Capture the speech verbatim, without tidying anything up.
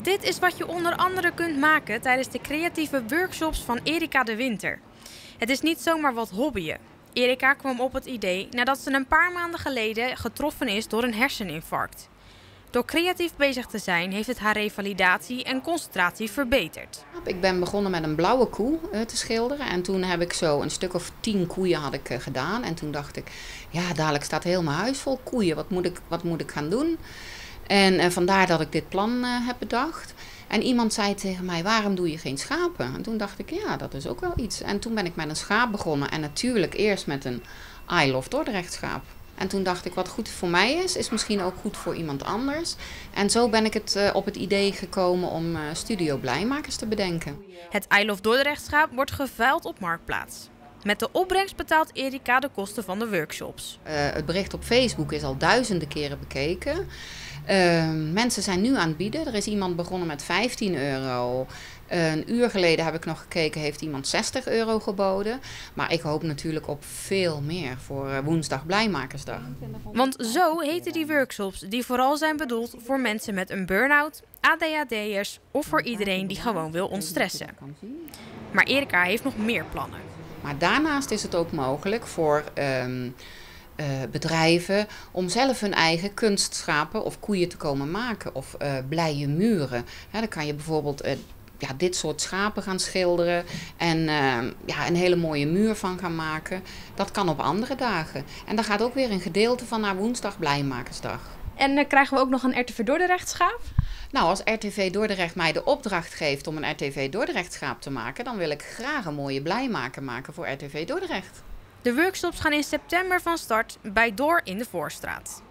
Dit is wat je onder andere kunt maken tijdens de creatieve workshops van Erika de Winter. Het is niet zomaar wat hobbyen. Erika kwam op het idee nadat ze een paar maanden geleden getroffen is door een herseninfarct. Door creatief bezig te zijn heeft het haar revalidatie en concentratie verbeterd. Ik ben begonnen met een blauwe koe te schilderen en toen heb ik zo een stuk of tien koeien had ik gedaan. En toen dacht ik, ja, dadelijk staat heel mijn huis vol koeien, wat moet ik, wat moet ik gaan doen? En uh, vandaar dat ik dit plan uh, heb bedacht. En iemand zei tegen mij, waarom doe je geen schapen? En toen dacht ik, ja, dat is ook wel iets. En toen ben ik met een schaap begonnen en natuurlijk eerst met een I Love Dordrecht schaap. En toen dacht ik, wat goed voor mij is, is misschien ook goed voor iemand anders. En zo ben ik het, uh, op het idee gekomen om uh, Studio Blijmakers te bedenken. Het I Love Dordrecht schaap wordt geveild op Marktplaats. Met de opbrengst betaalt Erika de kosten van de workshops. Uh, het bericht op Facebook is al duizenden keren bekeken. Uh, mensen zijn nu aan het bieden. Er is iemand begonnen met vijftien euro. Uh, een uur geleden heb ik nog gekeken, heeft iemand zestig euro geboden. Maar ik hoop natuurlijk op veel meer voor uh, woensdag Blijmakersdag. Want zo heten die workshops die vooral zijn bedoeld voor mensen met een burn-out, A D H D'ers of voor iedereen die gewoon wil ontstressen. Maar Erika heeft nog meer plannen. Maar daarnaast is het ook mogelijk voor um, uh, bedrijven om zelf hun eigen kunstschapen of koeien te komen maken. Of uh, blije muren. He, dan kan je bijvoorbeeld uh, ja, dit soort schapen gaan schilderen en uh, ja, een hele mooie muur van gaan maken. Dat kan op andere dagen. En daar gaat ook weer een gedeelte van naar woensdag Blijmakersdag. En uh, krijgen we ook nog een R T V Dordrecht schaap? Nou, als R T V Dordrecht mij de opdracht geeft om een R T V Dordrecht schaap te maken, dan wil ik graag een mooie blijmaker maken voor R T V Dordrecht. De workshops gaan in september van start bij Door in de Voorstraat.